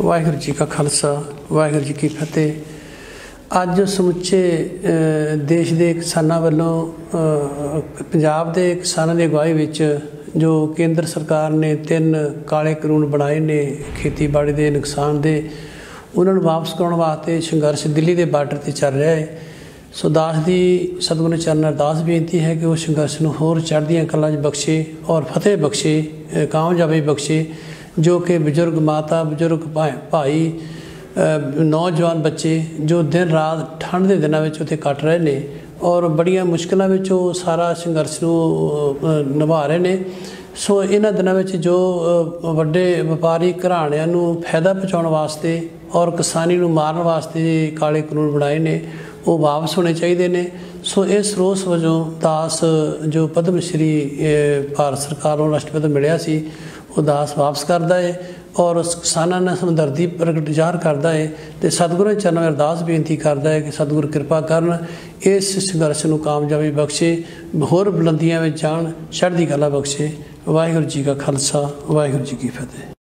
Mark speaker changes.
Speaker 1: वाहिगुरू जी का खालसा वाहिगुरू जी की फतेह। अज समुचे देश के किसानों वालों पंजाब के किसानों की अगवाई विच जो केंद्र सरकार ने 3 काले कानून बनाए ने खेतीबाड़ी के नुकसान के, उन्होंने वापस कराने वास्ते संघर्ष दिल्ली के बार्डर पर चल रहा है। सो दास की सतगुरु चरण अरदास बेनती है कि वो संघर्ष को होर चढ़दियां कलां बख्शे और फतेह बख्शे, कामयाबी बख्शे, जो कि बजुर्ग माता बजुर्ग भाई नौजवान बच्चे जो दिन रात ठंड के दिनों में उत्थे कट रहे हैं और बड़िया मुश्किलों में सारा संघर्ष को निभा रहे हैं। सो इन्हां दिनों में जो वड्डे व्यापारी घराणिਆਂ ਨੂੰ फायदा पहुँचाने वास्ते और किसानी ਨੂੰ मारन वास्ते काले कानून बनाए ने वो वापस होने चाहिए ने। सो इस रोस वजों दास जो पद्म श्री भारत सरकार को राष्ट्रपति मिलिया सी वो दास वापस करता है और उस किसानों ने हमदर्दी प्रगट ज़ाहिर करता है तो सतगुरू चरणों में अरदास बेनती करता है कि सतगुरु कृपा करन, इस संघर्ष को कामयाबी बख्शे, होर बुलंदियां में जान, चढ़दी कला बख्शे। वाहिगुरू जी का खालसा वाहिगुरू जी की फतेह।